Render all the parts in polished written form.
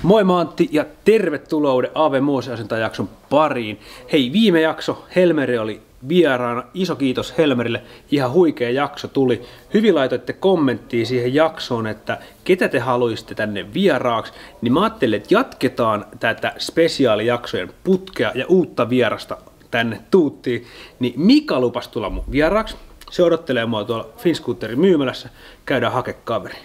Moi mä Antti ja tervetuloa uuden AV Moose-asentajajakson pariin. Hei, viime jakso Helmeri oli vieraana. Iso kiitos Helmerille. Ihan huikea jakso tuli. Hyvin laitoitte kommenttia siihen jaksoon, että ketä te haluaisitte tänne vieraaksi. Niin mä ajattelin, että jatketaan tätä spesiaalijaksojen putkea ja uutta vierasta tänne tuuttiin. Niin Mika lupas tulla mun vieraaksi. Se odottelee mua tuolla Finscooterin myymälässä. Käydään hakea kaveri.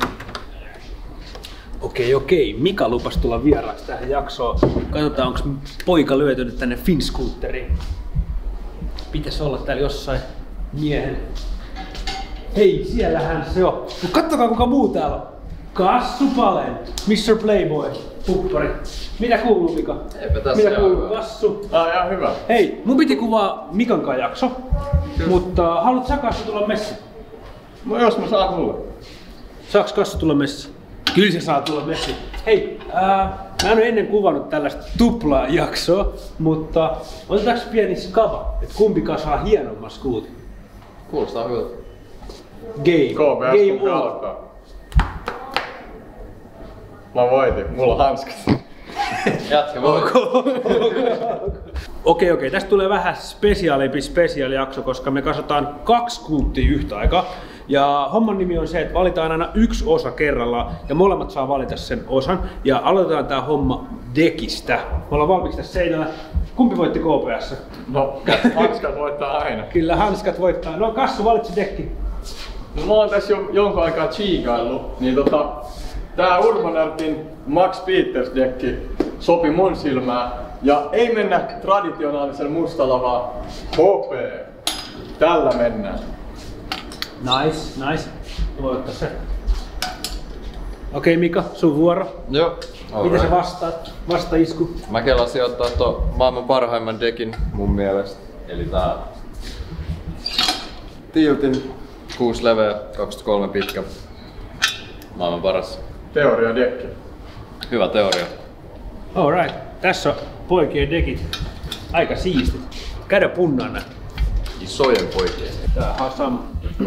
Okei. Mika lupas tulla vieraaksi tähän jaksoon. Katsotaan, onko poika lyötynyt tänne Finscooteriin. Pitäisi olla täällä jossain miehen. Hei, siellähän se on. Kattokaa kuka muu täällä on. Kassu Palen, Mr. Playboy, puppari. Mitä kuuluu, Mika? Eipä tässä. Mitä kuuluu, Kassu? Ihan hyvä. Hei, mun piti kuvaa Mikan kanssa jakso. Kyllä. Mutta haluat sä, Kassu, tulla messiin? No jos mä saan tulla. Saaks Kassu tulla messiin? Kyllä se saa tulla messiin. Hei, mä en ole ennen kuvannut tällaista tuplaa jaksoa, mutta otetaanko pieni skava, että kumpikaan saa hienomman skuutin? Kuulostaa hyvältä. Game over. Mä voitin, mulla on hanskat. Jatka voi. Okei, tästä tulee vähän spesiaalimpi spesiaalijakso, koska me katsotaan 2 skuuttia yhtä aikaa. Ja homman nimi on se, että valitaan aina yksi osa kerrallaan ja molemmat saa valita sen osan. Ja aloitetaan tää homma dekistä. Me ollaan valmiiksi tässä seinällä. Kumpi voitti KPS? No, hanskat voittaa aina. Kyllä, hanskat voittaa. No, Kassu, valitsi dekki. No, mä oon tässä jo jonkun aikaa chiikaillut, niin tää Urbanartin Max Peters dekki sopi mun silmään. Ja ei mennä traditionaalisella mustalla, vaan HP. Tällä mennään. Nice. Voi ottaa se. Okei, Mika, sun vuoro. Joo. Miten sä vastaat? Vastaisku. Mä kelasin ottaa tuon maailman parhaimman dekin mun mielestä. Eli tää Tiltin 6 leveä, 23 pitkä. Maailman paras. Teoria dekki. Hyvä teoria. Alright. Tässä on poikien dekit. Aika siistit. Käydä punnaan nää. Isojen poikien. Tää on sama.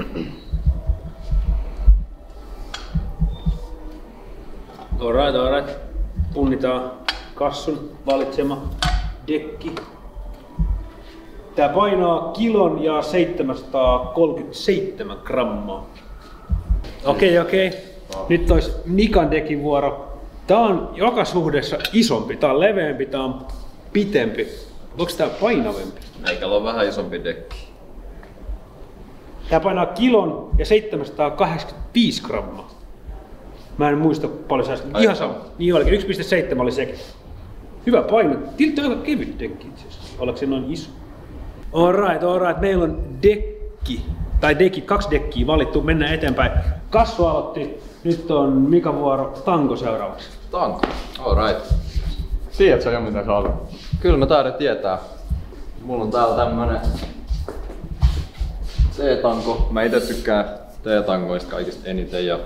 Alright. Punnitaan Kassun valitsema dekki. Tää painaa 1,737 grammaa. Okei. Nyt olisi Mikan dekin vuoro. Tää on joka suhteessa isompi. Tää on leveämpi, tää on pitempi. Onko tää painavempi? Meikällä on vähän isompi dekki. Tää painaa 1,785 grammaa. Mä en muista paljon säästä. Ihan sama. Niin olikin. 1,7 oli sekin. Hyvä paino. Tiltti on aika kevyt dekki itse asiassa. Ollaanko se noin iso? Alright. Meillä on dekki. Tai dekki, 2 dekkiä valittu. Mennään eteenpäin. Kassu aloitti. Nyt on Mika vuoro. Tanko seuraavaksi. Tanko. Alright. Tiedät sä jo mitä sä haluat? Kyllä mä taidan tietää. Mulla on täällä tämmönen T-tanko. Mä ite tykkään T-tangoista kaikista eniten ja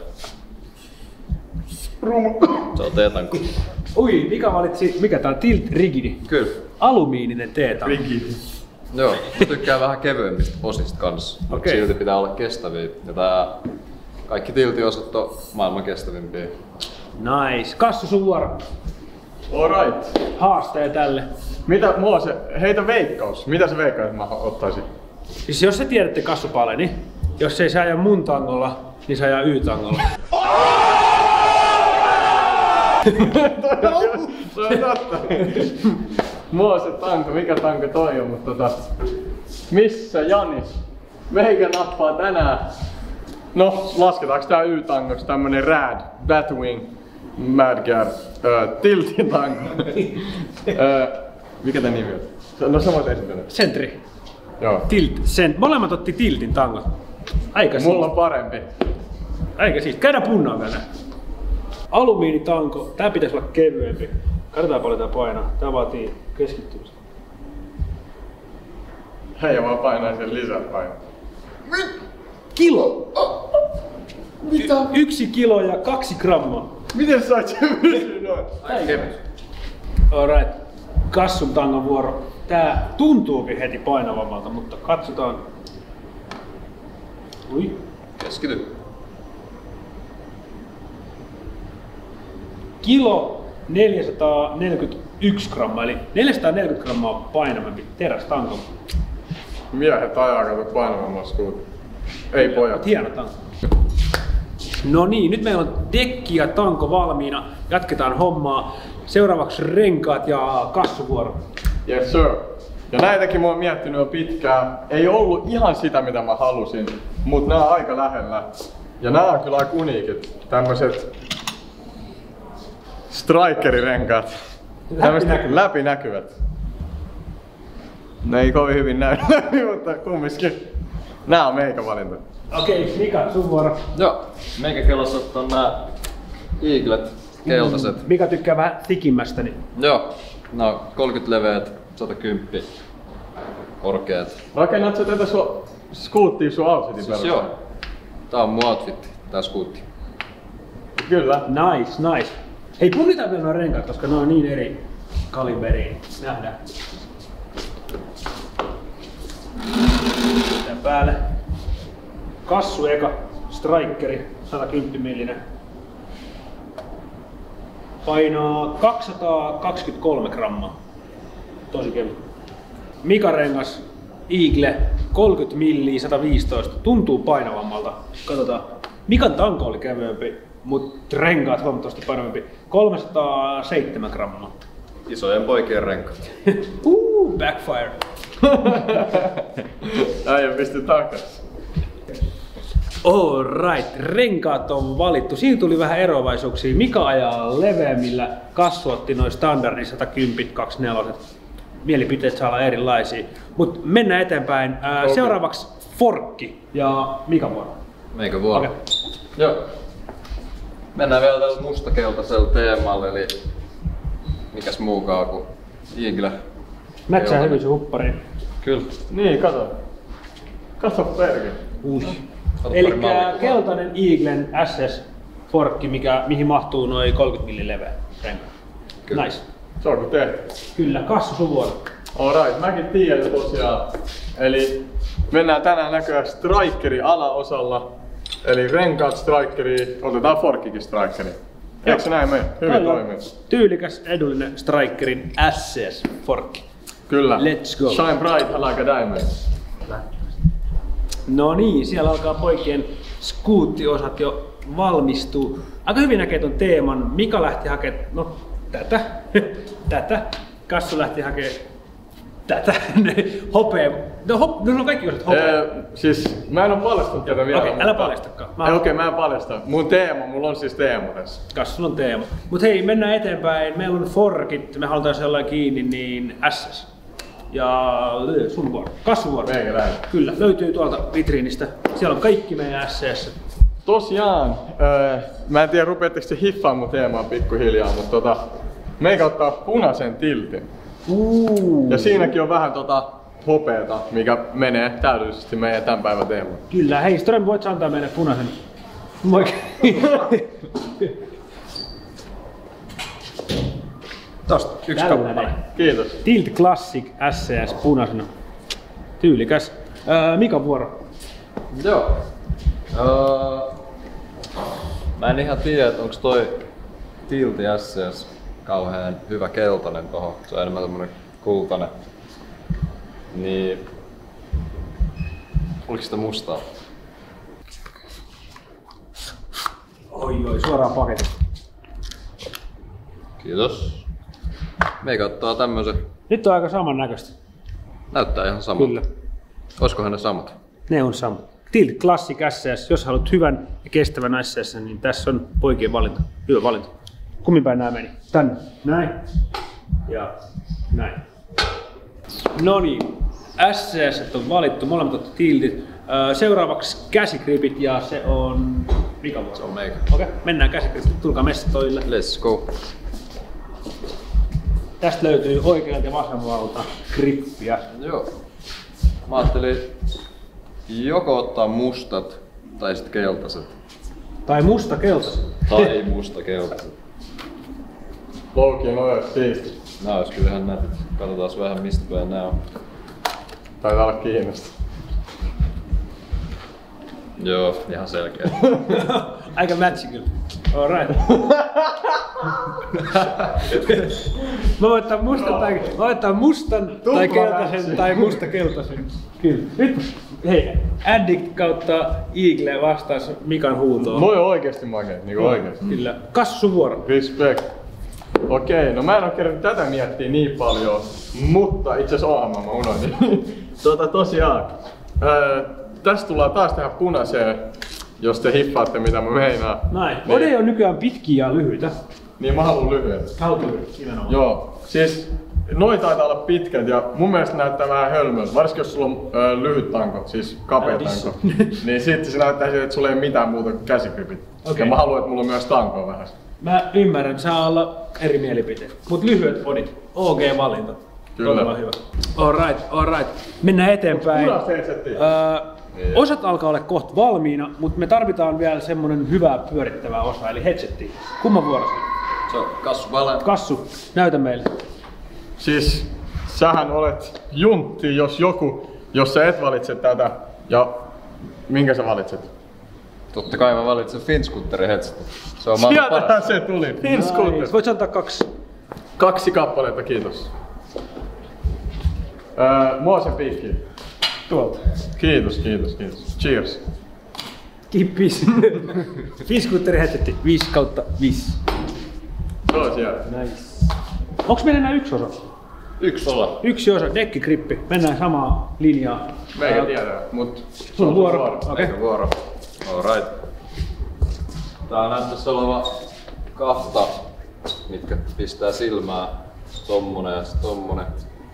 se on T-tanko. Ui, Mika valitsi, mikä tää on? Tilt Rigidi. Kyllä. Alumiininen T-tanko. Rigidi. Joo, mä tykkään vähän kevyemmistä osista kanssa. Okei. Silti pitää olla kestäviä. Ja tää kaikki tiltiosat on maailman kestävimpiä. Nice. Kassu, sun vuoro. Alright. Haastaja tälle. Mitä Moose, heitä veikkaus. Mitä sä veikkaat, että mä ottaisin? Siis jos sä tiedätte Kassu Paleni, jos ei sä aja mun tangolla, niin sä ajaa Y-tangolla. Se on totta. Moose tanko, mikä tanko toi on, mutta missä Janis? Meikä nappaa tänään. No, lasketaanko tää Y-tangoksi tämmönen Rad, Batwing, Madgar, Tiltin tanko. Mikä tää nimi on? No samoin esitellä. Sentri. Joo. Molemmat otti Tiltin tangot. Aika Mulla on parempi. Aika siis. Käydään punnaan vielä. Alumiinitanko. Tää pitäisi olla kevyempi. Katsotaan paljon tää painaa. Tää vaatii keskittymistä. Hei, vaan painaa sen lisäpainoa. Kilo! Mitä? 1 kilo ja 2 grammaa. Miten sait sen pysyä noin? Aika kevyt. Alright. Kassun tangon vuoro. Tää tuntuukin heti painavammalta, mutta katsotaan. Ui. Keskity. Kilo 441 grammaa, eli 440 grammaa painavampi terästanko. Miehet ajaa kato painavamman skuutin. Ei pojat. Hieno tanko. No niin, nyt meillä on dekki ja tanko valmiina. Jatketaan hommaa. Seuraavaksi renkaat ja kassuvuoro. Yes sir. Ja näitäkin mä oon miettinyt jo pitkään. Ei ollut ihan sitä mitä mä halusin, mutta nää on aika lähellä. Ja nää on kyllä aika uniikit. Tämmöset strikerirenkaat. Tämmöset läpinäkyvät. Ne ei kovin hyvin näy, mutta kumminkin. Nää on meikä valinta. Okei, Mika, sun vuoro. Joo, meikä kellossa on nää Eaglet, keltaiset. Mika tykkää vähän thikimmästä, niin Joo, nää on 30 leveät, 110 korkeat. Rakennat sä tätä skuuttia sun outfitin Siis perusteella? joo, tää on mun outfit, tää skuutti. Kyllä. nice. Hei, punnitaan vielä nuo renkaat, koska ne on niin eri kaliberiin. Nähdään. Tän päälle. Kassu eka, strikeri, 110 millinen. Painaa 223 grammaa. Tosi kevyt. Mika rengas, Eagle, 30 milliä, 115. Tuntuu painavammalta. Katsotaan. Mikan tanko oli kevyempi, mutta renkaat huomattavasti painavampi. 307 grammaa. Isojen poikien renkaat. Backfire. Äijä pisti takas. Alright, renkaat on valittu. Siinä tuli vähän eroavaisuuksia. Mika ajaa leveämmillä, Kassu otti noin standardin 110 24. Mielipiteet saa olla erilaisia. Mutta mennään eteenpäin. Okay. Seuraavaksi Forkki ja Mika vuoro. Meikä vuoro. Okei. Joo. Mennään vielä tällä mustakeltaisella teemalla, eli mikäs muukaan kuin Eagle. Mätsää hyvin se huppariin. Kyllä. Niin, kato. Kato perke. Eli keltainen Eaglen SS Forkki, mihin mahtuu noin 30 mm leveä renkaat. Kyllä. Nice. Se on kun tehty. Kyllä, Kassu sun vuoro. Alright, mäkin tiedän jo tosiaan. Eli mennään tänään näköjään strikeri alaosalla. Eli renkaat strikeri, otetaan Forkkikin strikeri. Eikö se näin mene? Hyvin toimii. Tyylikäs, edullinen strikerin SS Forkki. Kyllä. Let's go. Shine bright like a diamond. No niin, siellä alkaa poikien skuuttiosat jo valmistuu. Aika hyvin näkee ton teeman. Mika lähti hakemaan, no tätä, tätä. Kassu lähti hakemaan tätä, hopea. No ne on kaikki osat hopea. Siis mä en oo paljastanut tätä vielä. Okei, älä paljastakaan. Okei, mä en paljasta. Mun teema, mulla on siis teema tässä. Kassulla on teema. Mut hei, mennään eteenpäin. Meillä on Forkit, me halutaan sellainen kiinni, niin SS. Ja sun vuoro. Kassun vuoro. Meikäläinen. Kyllä, löytyy tuolta vitriinistä. Siellä on kaikki meidän SS. Tosiaan, mä en tiedä rupeatteko te hiffaa mun teemaa pikkuhiljaa, mutta meikä ottaa punaisen tiltin. Ja siinäkin on vähän hopeeta, mikä menee täydellisesti meidän tämän päivän teemaan. Kyllä, hei Ström, voit antaa meille punaisen. Moi. Tosta, yksi kappale. Kiitos. Tilt Classic SCS punaisena. Tyylikäs. Mika vuoro. Joo. Mä en ihan tiedä, että onko toi Tilti SS kauhean hyvä keltainen tohon. Se on enemmän tommonen kultainen. Niin... Oliko sitä mustaa? Oi, suoraan paketista. Kiitos. Meikä ottaa tämmösen. Nyt on aika samannäköistä. Näyttää ihan samalta. Kyllä. Olisikohan ne samat? Ne on sama. Tilt Classic SCS. Jos haluat hyvän ja kestävän SCS, niin tässä on poikien valinta. Hyvä valinta. Kummin päin nää meni? Tänne. Näin. Ja näin. No niin. SCS on valittu. Molemmat otti tiltit. Seuraavaksi käsikripit ja se on... Mika vuoro. Se on meikä. Okei, mennään käsikripit. Tulkaa messatoille. Let's go. Tästä löytyy oikealta ja vasemmalta grippiä. Joo. Mä ajattelin joko ottaa mustat tai sitten keltaiset. Tai musta keltaisen. Tai musta keltaiset. Louki on oikeasti siisti. Nää ois kyllä ihan nätit. Katsotaan vähän mistä päin nää on. Taitaa olla Kiinasta. Joo, ihan selkeä. Aika matchi kyllä. Alright. Mä voin ottaa mustan tai keltaisen tai musta-keltaisen. Kyllä. Nyt hei, Addict kautta Eagle vastaas Mikan huutoon. Moi oikeesti makea, niinku oikeesti. Kyllä. Kassu vuoro. Respect. Okei, no mä en oo kerran tätä miettiä niin paljon, mutta itse asiassa oonhan mä unohdin. Tosiaan. Tästä tullaan taas tähän punaiseen, jos te hiffaatte mitä mä meinaan. Näin. Ode on nykyään pitkiä ja lyhyitä. Niin mä haluun lyhyet. Haluat lyhyet, nimenomaan. Joo, siis noi taitaa olla pitkät ja mun mielestä näyttää vähän hölmöltä. Varsinkin jos sulla on lyhyt tanko, siis kapea tanko. Niin sitten se näyttää siltä, että sulla ei mitään muuta kuin käsikripit. Okay. Ja mä haluan, että mulla on myös tankoa vähän. Mä ymmärrän, saa olla eri mielipiteet. Mut lyhyet odit, OG-valinta. Kyllä. Todella hyvä. Alright. Mennään eteenpäin. Osat alkaa olla kohta valmiina, mutta me tarvitaan vielä semmonen hyvä pyörittävä osa, eli headsetti. Kumman vuoro se on? Se on Kassu Vale. Kassu, näytä meille. Siis sähän olet juntti, jos joku, jos sä et valitse tätä. Ja minkä sä valitset? Totta kai mä valitsen Finscooterin headsetin. Se on maailman Sieltähän paras. se tuli. Finscooter. Voit antaa 2. 2 kappaletta, kiitos. Moosen piikki. Tuolta. Kiitos. Cheers. Kippis. Finscooterin headsetti 5/5. Se on siellä. Nice. Onks meillä enää yksi osa? Yksi osa. Yksi osa, dekkigrippi. Mennään samaa linjaa. Meikä tiedä, mut... Sulla on vuoro. Okei. Eikä vuoro. Alright. Tää näyttäis oleva kahta, mitkä pistää silmää. Tommonen ja sit tommonen.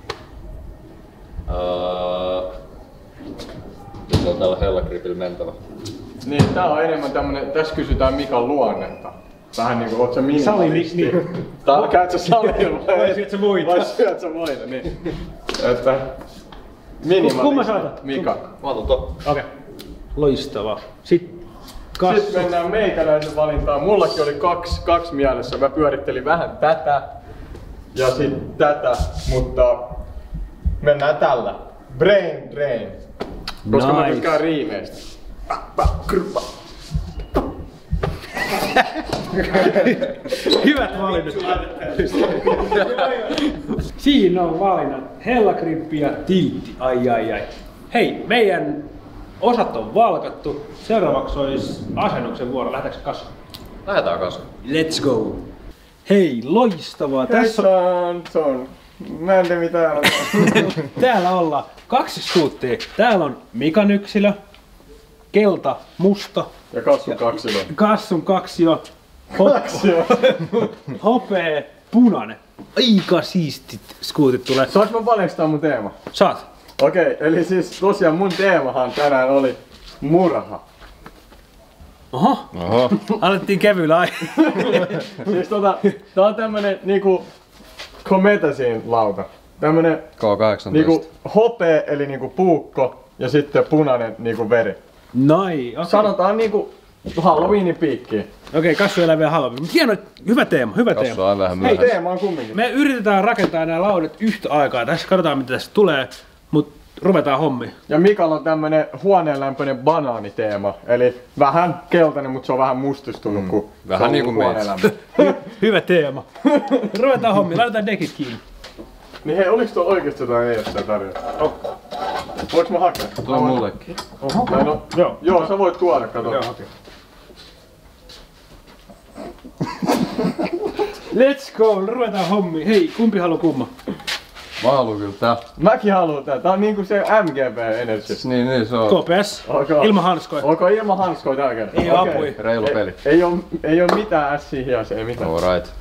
Nyt on tällä Hella-gripillä mentävä. Niin, tää on enemmän tämmönen, tässä kysytään Mikan luonnetta. Vähän niinku, oot sä minimalisti? Käyt sä salilla vai syöt sä muita? Vai syöt sä muita, niin. Että... Minimalisti. Kumman sä otat? Mika. Mä otan ton. Okei. Loistavaa. Sitten Kassu. Sitten mennään meikäläisen valintaan. Mullakin oli kaksi mielessä. Mä pyörittelin vähän tätä ja sitten tätä, mutta mennään tällä. Brain Drain. Koska mä tykkään riimeistä. Hyvät valinnat. Siinä on valinnat. Hella-grippi ja tiltti. Ai. Hei, meidän osat on valkattu. Seuraavaksi olisi asennuksen vuoro. Lähdetäänkö Kassu? Lähetään Kassu. Let's go. Hei, loistavaa. Tässä on. Mä en tiedä mitään. Täällä ollaan 2 skuuttia. Täällä on Mikan yksilö, kelta, musta. Ja Kassun kaksilo. Kassun kaksio. Hopea, punainen. Aika siistit skuutit tulee. Saanko mä paljastaa mun teema? Saat. Okei, eli siis tosiaan mun teemahan tänään oli murha. Oho. Alettiin kevyillä Siis tää on tämmönen niinku Cometasin lauta. Tämmönen K18. niinku hopea eli niinku puukko ja sitten punainen niinku veri. Nai, okei. Sanotaan niinku Halloweenin piikkiin. Okei, Kassu elää vielä Halloween. Mut hieno, hyvä teema, hyvä Kassu teema. on vähän Hei, myöhässä. teema on kumminkin. Me yritetään rakentaa nämä laudat yhtä aikaa. Tässä katsotaan mitä tästä tulee, mut ruvetaan hommiin. Ja Mikalla on tämmönen huoneenlämpöinen banaaniteema. Eli vähän keltainen, mutta se on vähän mustustunut kuin Vähän niinku huoneenlämpö. Hyvä teema. Ruvetaan hommiin, laitetaan dekit kiinni. Niin hei, oliks tuo oikeesti jotain EFC tarjolla? Voinko mä hakea? Tuo on mullekin. Tai no, joo, sä voit tuoda, kato. Joo, okei. Let's go, ruvetaan hommiin. Hei, kumpi haluaa kumma? Mä haluun kyllä tää. Mäkin haluan tää. Tää on niinku se MGB Energy. Niin se on. KPS, Okay. ilman hanskoja. Onko ilman hanskoja tällä kertaa? Ei oo apui. Reilu peli. Ei oo mitään ässiä hias, ei mitään. Alright.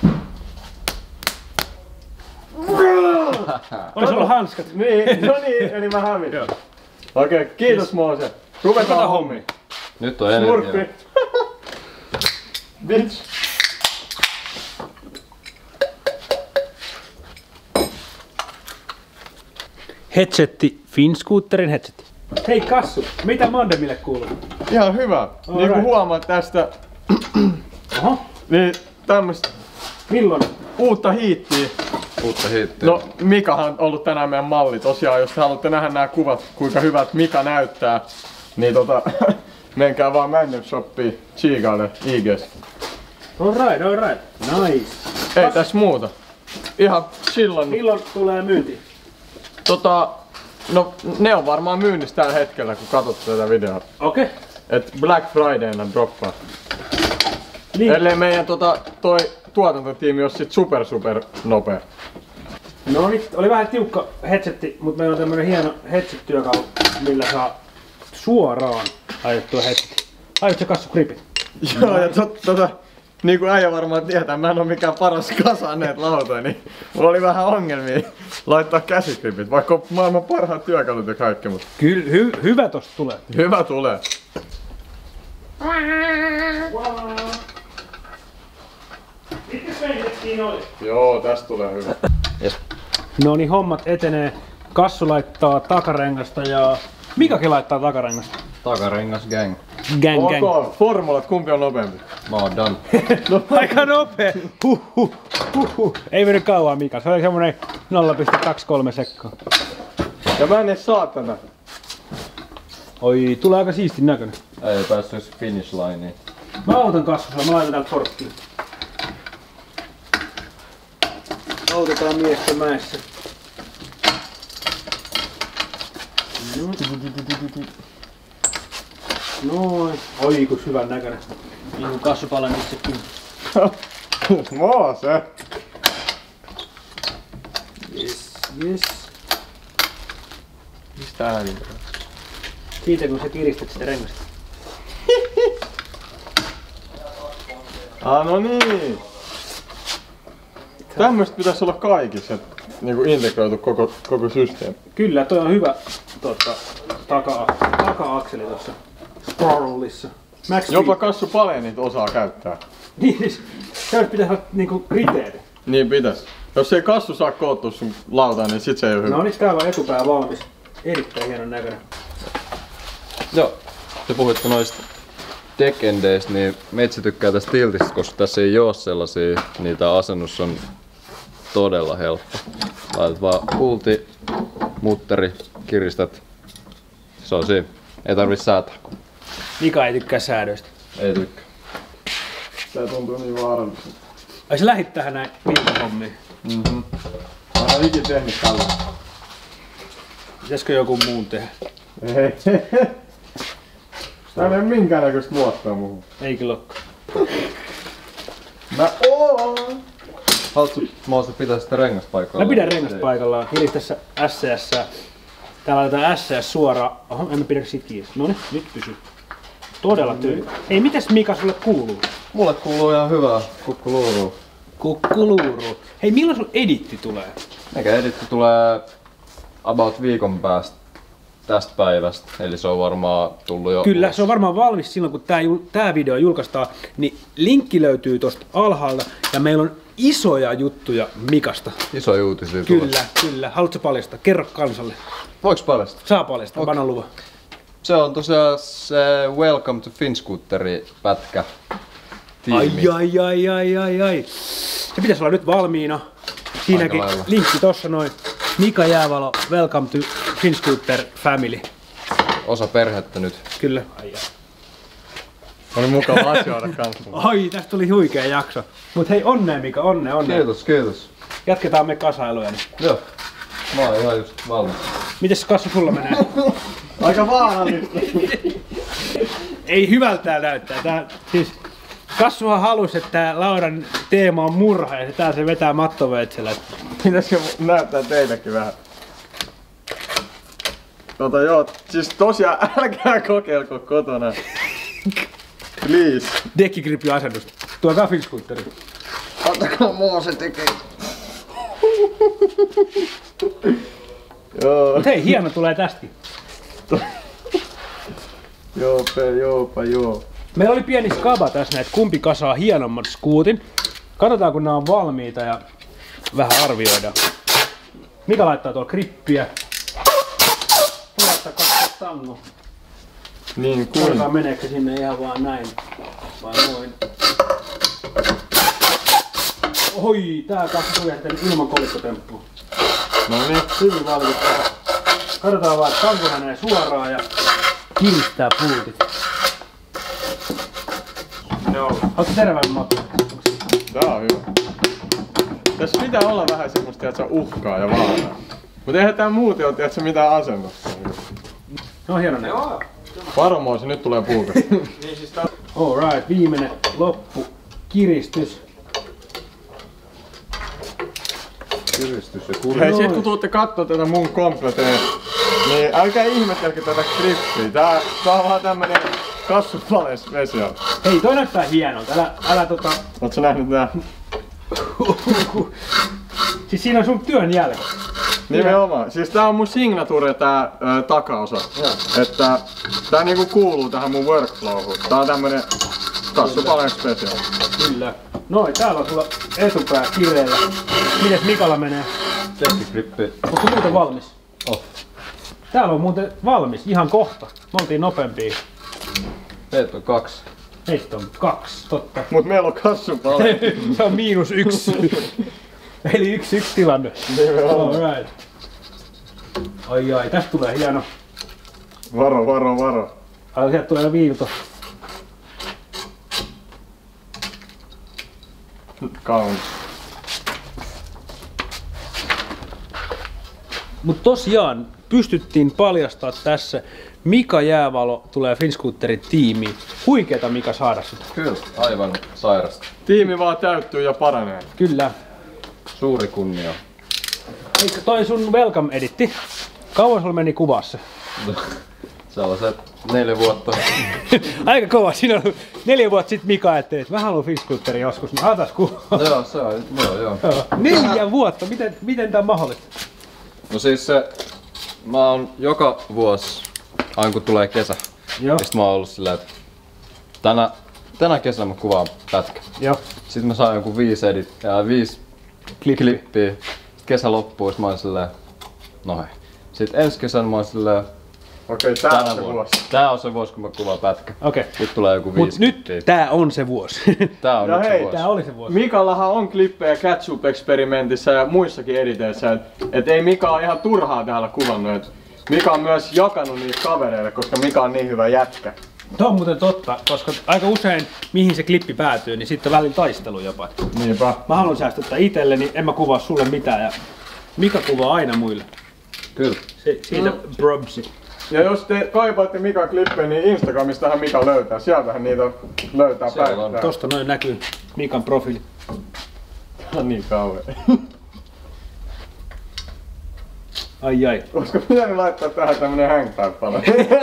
Olis ollut hanskat. Niin, no niin, eli mä hävitin. Okei, kiitos Moose. Ruvetaan hommiin. Nyt on Smurfi. energia. Bitch. Headsetti, Finscooterin headsetti. Hei Kassu, mitä Mandemille kuuluu? Ihan hyvä. Niin kuin huomaat tästä, Oho, niin tämmöstä milloin? uutta hiittiä. Uutta hittiä. No, Mikahan on ollut tänään meidän malli. Tosiaan, jos te haluatte nähdä nämä kuvat, kuinka hyvät Mika näyttää, niin menkää vaan Mandem Shoppiin, chiikaille IGs. Alright. Nice. Ei tässä muuta. Ihan chillannut. Milloin tulee myynti? No ne on varmaan myynnissä tällä hetkellä, kun katsot tätä videota. Okei. Et Black Fridayna droppaa. Niin. Ellei meidän toi tuotantotiimi on sit super nopea. No nyt oli vähän tiukka headsetti, mutta meillä on tämmönen hieno headset-työkalu, millä saa suoraan ajettua headsetti. Aiot se kassu gripit? Joo, ja niin kuin äijä varmaan tietää, mä en oo mikään paras kasaan näitä lautoja, niin mulla oli vähän ongelmia laittaa käsigripit, vaikka on maailman parhaat työkalut ja kaikki, mutta Kyllä, hyvä tosta tulee. hyvä tulee. Mitkä peitettiin oli? Joo, tästä tulee hyvä. No niin, hommat etenee. Kassu laittaa takarengasta ja... Mikakin laittaa takarengasta. Takarengas gang. Gang. Ok, formulat, kumpi on nopeampi? Mä oon done. No aika nopee. Huhhuh. Ei mennyt kauan Mika, se oli semmonen 0,23 sekkaa. Ja mä en edes saa tätä. Oi, tulee aika siistin näköinen. Ei päässyt finish lineen. Mä autan kasvulla, mä laitan täältä sorttiin. Autetaan miestä mäessä. Noin. Oi, kun hyvän näköinen. Niin kuin kassupalan itsekin. Moose! Yes. Mistä ääni? Siitä kun sä kiristät sitä rengasta. No niin! Tämmöstä pitäisi olla kaikissa, että niinku integroitu koko systeemi. Kyllä, toi on hyvä taka-akseli tossa Sparrowlissa. Jopa Kassu Palenit osaa käyttää. Niin siis, se pitäisi olla niinku kriteeri. Niin pitäis. Jos ei Kassu saa koottua sun lautaan, niin sit se ei oo hyvä. No nyt täällä on etupää valmis. Erittäin hienon näköinen. Joo, te puhuitte noista dekendeistä, niin meitsi tykkää tästä tiltistä, koska tässä ei oo sellaisia, niitä asennus on todella helppo. Laitat vaan pulti, mutteri, kiristät. Se on siinä. Ei tarvii säätää. Mika ei tykkää säädöistä. Ei tykkää. Tää tuntuu niin vaaralliselta. Ai sä lähit tähän näin hommiin. Mä oon ikin tehnyt tällaista. Pitäisikö joku muun tehdä? Ei. Täällä ei oo minkäännäköistä luottoa muuhun. Ei kyllä oo. Mä oon! Haluatko Moose pitää sitä rengaspaikalla? Mä pidän rengasta paikallaan. Kiristä tässä SCS. Täällä laitetaan SCS suoraan. Oho, en mä pidä siitä kiinni. Noniin, nyt pysyy. Todella tyyli. Ei, mitäs Mika sulle kuuluu? Mulle kuuluu ihan hyvää kukkuluuruu. Kukkuluuru. Hei, milloin sun editti tulee? Eikä editti tulee about viikon päästä tästä päivästä. Eli se on varmaan tullut jo Kyllä, ulos. se on varmaan valmis silloin, kun tää video julkaistaan. Niin linkki löytyy tosta alhaalta. Ja meillä on isoja juttuja Mikasta. Isoja uutisia Kyllä, kyllä. Haluatko paljastaa? Kerro kansalle. Voiks paljastaa? Saa paljastaa, okay. Anna luva. Se on tosiaan se Welcome to Finscooteri pätkä tiimi. Ai. Se pitäisi olla nyt valmiina. Siinäkin Aika lailla. linkki tossa noin. Mika Jäävalo, Welcome to Finscooter Family. Osa perhettä nyt. Kyllä. Oli mukava asioida kanssa. Ai, tästä tuli huikea jakso. Mut hei, onnea Mika, onnea. Kiitos. Jatketaan me kasailuja. Niin. Joo. Mä oon ihan just valmis. Mites kassu sulla menee? Aika vaarallista. Ei hyvältä näyttää. Tää, siis, Kassuhan halusi, että tää Lauran teema on murha ja tää se vetää mattoveitsellä. Pitäisikö näyttää teillekin vähän? Joo, siis tosiaan älkää kokeilko kotona. Please. Dekkigrippi-asennusta. Tuokaa Finscooteri. Ottakaa Moose tekee. Joo. Hei, hieno tulee tästäkin. Joo. Meillä oli pieni skaba tässä, että kumpi kasaa hienomman skuutin. Katsotaan kun nämä on valmiita ja vähän arvioidaan. Mika laittaa tuolla grippiä. Laittaa katsoa tango. Niin kuin. Katsotaan meneekö se sinne ihan vaan näin. Vai noin. Oi, tää kasvu tuli ilman kolikkotemppua. No niin. Hyvin valmiita. Katsotaan vaan, että tanko menee suoraan ja kiristää pultit. Joo. Ootko terveen matkaa? Tää on hyvä. Tässä pitää olla vähän semmoista, että se uhkaa ja vaaraa. Mut eihän tää muuten oo, tiedätkö, mitään asennosta. No hieno näin. Varomoisi, nyt tulee puukas. Alright, viimeinen loppu. Kiristys. Kiristys ja Hei, sit kun tuutte kattoo tätä mun kompleteen, niin älkää ihmettelkö tätä grippiä. Tää on vaan tämmönen kassupale special. Hei, toi näyttää hienolta. Älä Oot sä nähnyt nää? Siis siinä on sun työn jälki. Nimenomaan. Siis tää on mun signature tää takaosa. Että tää niinku kuuluu tähän mun workflowhun. Tää on tämmönen kassupale special. Kyllä. Noin, täällä on sulla etupää kireellä. Mites Mikalla menee? Testigrippi. Onko se muuten valmis? Oh. Täällä on muuten valmis, ihan kohta. Me oltiin nopeampia. Meitä on 2. Meistä on 2, totta. Mut meillä on kassupale. Se on -1. Eli 1-1 tilanne. Alright. Ai, tästä tulee hieno. Varo. Ai, sieltä tulee viilto. Kaunis. Mut tosiaan pystyttiin paljastaa tässä, Mika Jäävalo tulee Finscooterin tiimiin. Huikeeta Mika saada sitä. Kyllä, aivan sairasta. Tiimi vaan täyttyy ja paranee. Kyllä. Suuri kunnia. Eikö toi sun welcome editti? Kauan sulla meni kuvassa? Sellaiset 4 vuotta. Aika kova. Siinä on 4 vuotta sitten Mika ajatteli, että mä haluan Finscooterin joskus. Niin otas kuva. Joo, se on, joo. 4 vuotta? Miten tää on mahdollista? No siis mä oon joka vuosi, aina kun tulee kesä, Joo. sit mä oon ollut silleen, että tänä kesänä mä kuvaan pätkä. Joo. Sitten mä saan joku 5 klippiä. Kesä loppuu, sit mä oon silleen, no hei. Sitten ensi kesänä mä oon silleen, Okei, tää on se vuosi. Tää on se vuosi, kun mä kuvaan pätkä. Okei. Nyt tulee joku 5 Mut nyt tää on se vuosi. Tää on Ja nyt se hei, vuosi. Tää oli se vuosi. Mikallahan on klippejä Catsup-eksperimentissä ja muissakin editeissä, et ei Mika ole ihan turhaa täällä kuvannut. Et Mika on myös jakanut niitä kavereille, koska Mika on niin hyvä jätkä. Tuo on muuten totta, koska aika usein mihin se klippi päätyy, niin sitten on välillä taistelu jopa. Niinpä. Mä haluan säästöttää itselleni, en mä kuvaa sulle mitään ja Mika kuvaa aina muille. Kyllä. Siitä probsi. Ja jos te kaipaatte Mikan klippejä, niin Instagramistahan Mika löytää. Sieltähän niitä löytää Siellä on. päivittäin. Tosta noin näkyy Mikan profiili. Tää on niin kauhean. Ai. Koska pitäisi laittaa tähän tämmönen hangtime-pala.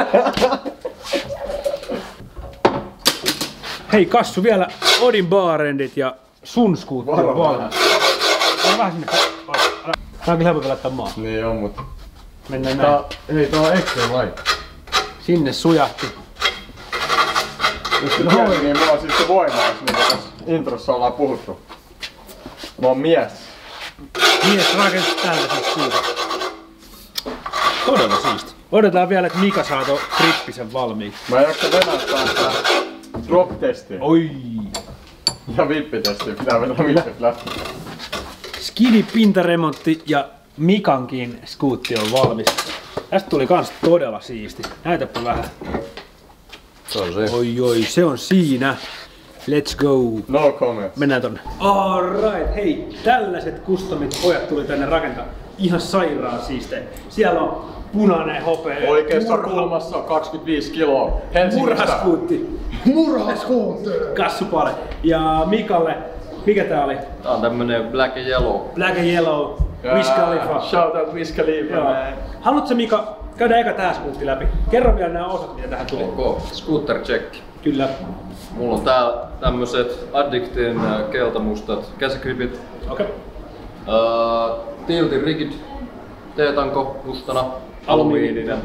Hei Kassu, vielä Odin Baarendit ja sun skuutti on valmis. On vähän sinne. Tää on kyllä helpompi laittaa maa. Niin on, mut... Mennään näin. Hei, tää on extreme light. Sinne sujahti. Jos te tiedät, niin mulla on siis se voimaus, niin kuin tässä introssa ollaan puhuttu. Mä oon mies. Mies rakensi tällaisen skuutin. Todella siisti. Odotetaan vielä, että Mika saa tuon trippisen valmiiksi. Mä en jaksa venättää tää drop-testiin Oi. ja vippitestiin. Pitää vetää vippit läpi. Skidi pintaremontti ja Mikankin skuutti on valmis. Tästä tuli kans todella siisti. Näytäpä vähän. Se on se. Oi, se on siinä. Let's go. No comments. Mennään tonne. Alright, hei, tällaiset customit pojat tuli tänne rakentaa. Ihan sairaan siistejä. Siellä on punainen hopea. Oikeassa kulmassa 25 kiloa. Helsingistä. Murhaskuutti. Murhaskuutti. Kassupale. Ja Mikalle, mikä tää oli? Tää on tämmönen black and yellow. Black and Yellow, Wiz Khalifa. Shout out Wiz Khalifa. Joo. Man. Haluatko Mika käydä eka tää skuutti läpi? Kerro vielä nämä osat, mitä tähän tuli. Ok, scooter check. Kyllä. Mulla on täällä tämmöset Addictin keltamustat käsikripit. Okei. Tiltin Rigid T-tanko mustana, alumiininen.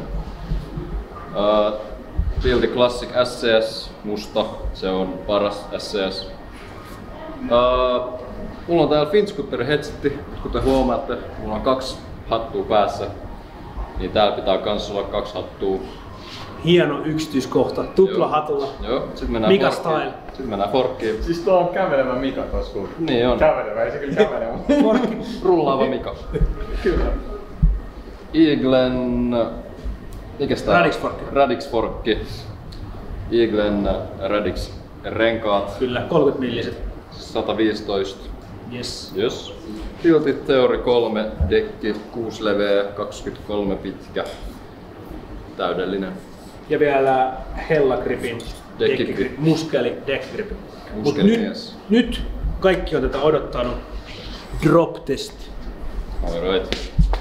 Tilti Classic SCS musta, se on paras SCS. Mulla on täällä Finscooterin headsetti, kuten huomaatte, mulla on 2 hattua päässä. Niin täällä pitää kans olla 2 hattua. Hieno yksityiskohta, tuplahatulla. Joo, sit mennään Mika forkkiin. style. Sit mennään forkkiin. Siis tuo on kävelevä Mika tuossa kun. Niin on. Kävelevä, ei se kyllä kävelevä. Forkki. Rullaava Mika. Kyllä. Eaglen... Mikäs tää? Radix forkki. Radix forkki. Eaglen Radix renkaat. Kyllä, 30 milliset. 115. Yes. Yes. Tiltit Theory 3, dekki 6 leveä, 23 pitkä. Täydellinen. Ja vielä Hella Gripin Dekkigrip. muskeli deckgrip. Mut Muskelimies. nyt kaikki on tätä odottanut. Drop test. Alright.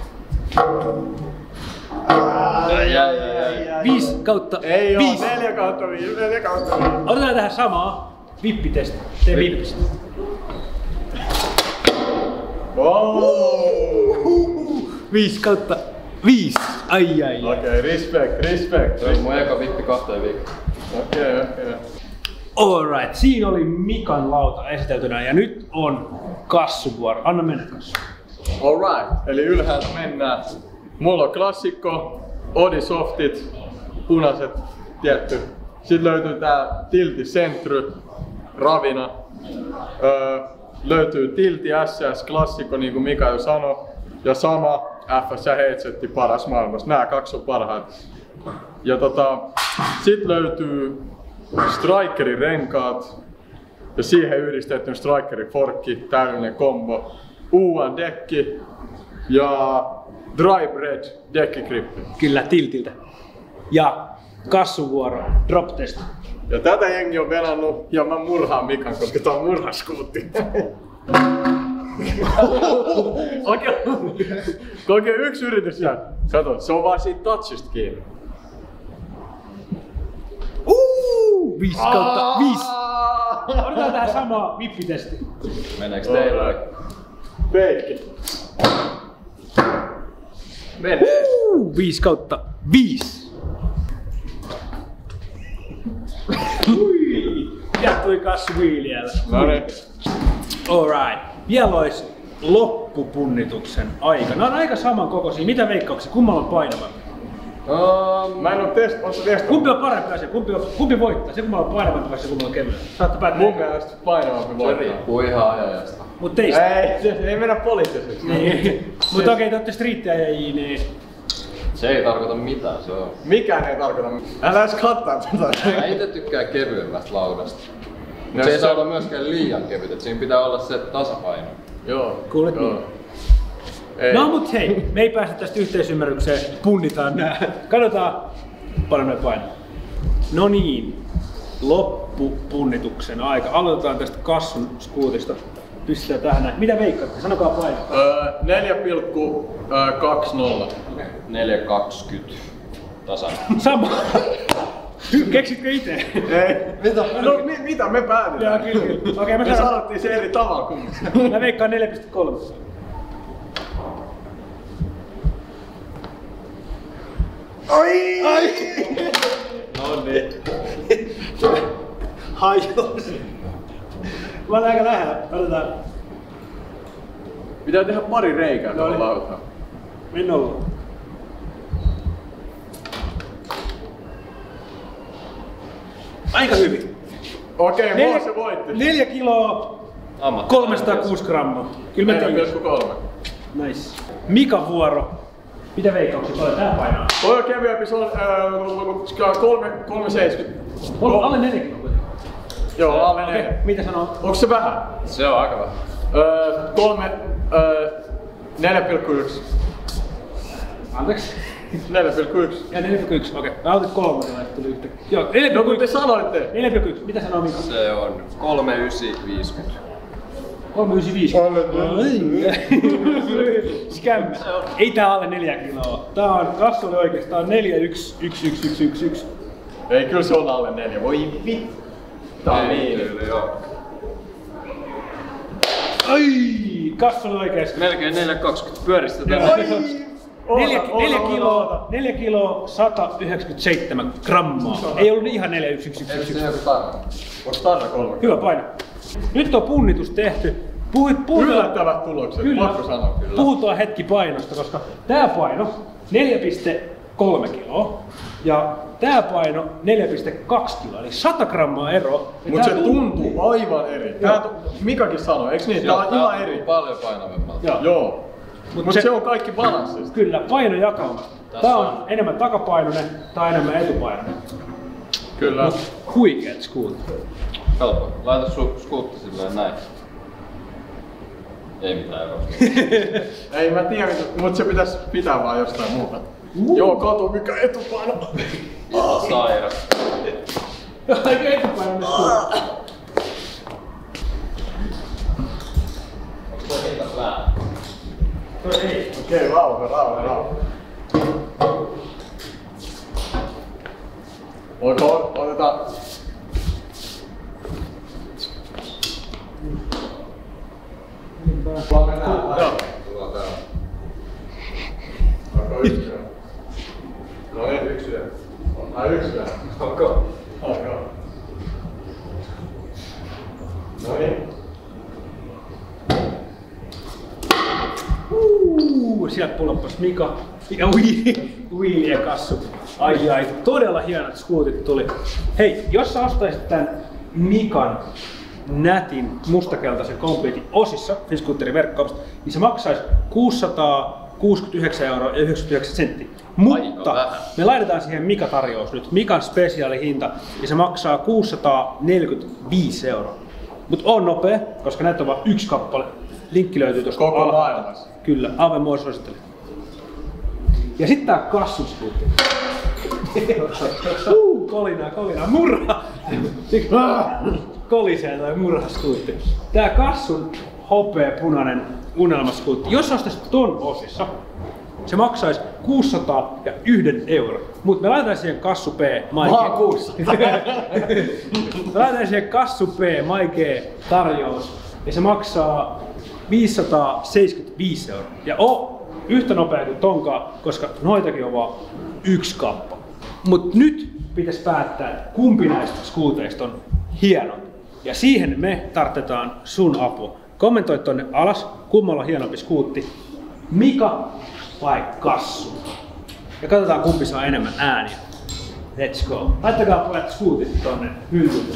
5/5. Ei oo 4/5, 4/5. Otetaan tähän samaa. Vippitesti. Tee vippistä. Wow. 5/5. Ai. Okei, respect. Se on mun eka vippi 2 viikkoa. Okei. Alright, siinä oli Mikan lauta esiteltynä ja nyt on kassuvuoro. Anna mennä kassu. Alright, eli ylhäältä mennään. Mulla on klassikko, Odisoftit, punaiset, tietty. Sitten löytyy tää Tilti Centry, ravina. Löytyy Tilti SS klassikko, niin kuin Mika jo sanoi. Ja sama FS headsetti paras maailmassa. Nää kaksi on parhaita. Ja sit löytyy Strikerin renkaat. Ja siihen yhdistetty Strikerin forkki, täydellinen kombo. UAN dekki ja Dry Bread dekkigrippi. Kyllä, Tiltiltä. Ja kassuvuoro, drop test. Ja tätä jengi on venannut ja mä murhaan Mikan, koska tää on murhaskuutti. Oikein yksi yritys jää. Kato, se on vaan siitä touchista kiinni. 5/5. Otetaan tähän samaa vippitesti. Meneeks teillä? Peikki. Menee. 5/5. Ja tuli kassuviiliällä. Noniin. Alright. Vielä olisi loppupunnituksen aika. Nämä on aika samankokoisia. Mitä veikkauksia? Kummalla on painavampi? Mä en oo testannut. Kumpi on parempi asia? Kumpi voittaa? Se kummalla on painavampi vai se kummalla on kevyempi? Saatte päättää. Mun mielestä painavampi Se voittaa. riippuu ihan ajajasta. Mut teistä. Ei mennä poliittiseksi. Niin. Mut okei, te ootte striittiajajia, niin... Se ei tarkoita mitään, se on. Mikään ei tarkoita mitään. Älä edes kattaa tätä. Mä ite tykkään kevyemmästä laudasta. Mut No se ei se- saa olla myöskään liian kevyt, et siinä pitää olla se tasapaino. Joo. Kuulet joo. niin? Ei. No mut hei, me ei päästä tästä yhteisymmärrykseen, punnitaan nää. Katsotaan, paljon me painaa. No niin, loppupunnituksen aika. Aloitetaan tästä kassun skuutista. Pistetään tähän näin. Mitä veikkaatte? Sanokaa paino. 4,20. 4,20 tasan. Sama. Keksitkö ite? Ei. Mitä? No mitä me päätetään? Joo, kyllä. Okei, Me sanottiin se eri tavalla kuin. Mä veikkaan 4,3. Ai! No niin. Hajos. Mä olen aika lähellä. Otetaan. Pitää tehdä pari reikää tuolla niin. lautaan. Mennä ollaan. Aika hyvin. Okei, se voitti. 4 kiloa, Ammattilainen. 306 grammaa. Kyllä mä tiedän. 4,3. Nice. Mika vuoro. Mitä veikkauksia tulee? Tää painaa. Toi on kevyempi, se on 3,70. Alle 4 kiloa kuitenkin. Joo, alle Okei, 4. mitä sanoo? Onko se vähän? Se on aika vähän. 4,1. Anteeksi. 4,1. Ja 4,1. Okei. Mä otin 3 tuli yhtä. Joo, No kun te 4,1. sanoitte. 4,1. Mitä sanoo Mika? Se on 3,950. 395. Skämmä. Ei tää alle 4 kiloa. Tää on, kassu oli oikeastaan 4,11111. Ei, kyllä se on alle 4. Voi vittu. Tää on niin. Kyllä, joo. Ai! Kassu oli oikeesti. Melkein 4,20 pyöristetään. 4 kiloa 197 grammaa. Ei ollut ihan 4,111. joku tarra? Onks tarra 3? Hyvä paino. Nyt on punnitus tehty. Puhutaan, Yllättävät tulokset, kyllä, pakko sanoa. puhutaan hetki painosta, koska tää paino 4,3 kiloa ja tää paino 4,2 kiloa, eli 100 grammaa ero. Ja Mut tää se tuntuu aivan eri. Mikakin sanoi, eiks niin? Tää on ihan eri. Paljon painavemmalta. Joo. Joo. Mut Mut se on kaikki balanssista. Kyllä, painojakauma. Tää on enemmän takapainoinen, tää on enemmän etupainoinen. Kyllä. Huikeet skuut. Helppo. Laita sun skuutti silleen näin. Ei mitään eroa. Ei mä tiedä, mut se pitäis pitää vaan jostain muuta. Joo, kato mikä etupaino. Sairas. Aika etupaino nyt skuutti. Onks toi hintas vähän? Ei. Okei, rauha. Voiko otetaan... Joo. Onko yksi? No ei yksi. Ai yksi. Onko? Onko? No niin. Sieltä puloppas Mika ja Wheelie ja Kassu. Ai, todella hienot skuutit tuli. Hei, jos sä ostaisit tän Mikan nätin mustakeltaisen kompleetin osissa Finscooterin verkkokaupasta, niin se maksaisi 669,99 €. Mutta me laitetaan siihen Mika-tarjous nyt, Mikan spesiaalihinta, ja se maksaa 645 €. Mut on nopea, koska näitä on vain yksi kappale. Linkki löytyy tuosta Koko alhaalta. maailmassa. Kyllä, Ave Moi suosittelen. Ja sitten tää kassuskuutti. Kolina, murha! Kolisee tai murhaskuutti. Tää kassun hopeapunainen unelmaskuutti, jos ostaisit ton osissa, se maksaisi 601 €. Mut me laitetaan siihen kassu P, Maa 600. me laitetaan siihen kassu P, Maikee tarjous, ja se maksaa 575 €. Ja yhtä nopea kuin tonkaan, koska noitakin on vaan yksi kappale. Mut nyt pitäisi päättää, että kumpi näistä skuuteista on hieno. Ja siihen me tarvitaan sun apua. Kommentoi tonne alas, kummalla on hienompi skuutti. Mika vai Kassu? Ja katsotaan kumpi saa enemmän ääniä. Let's go. Laittakaa pojat skuutit tonne hyllylle.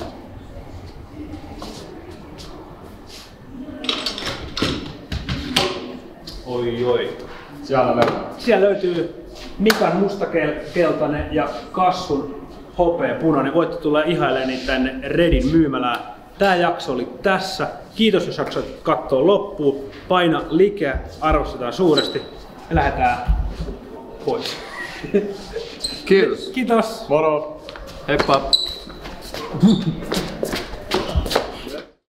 Oi. Siellä löytyy Mikan mustakeltainen ja Kassun hopeapunainen. Voitte tulla ihailemaan niitä tänne Redin myymälään. Tää jakso oli tässä. Kiitos jos jaksoit katsoa loppuun. Paina like, arvostetaan suuresti. Me lähdetään pois. Kiitos. Kiitos. Moro! Heippa!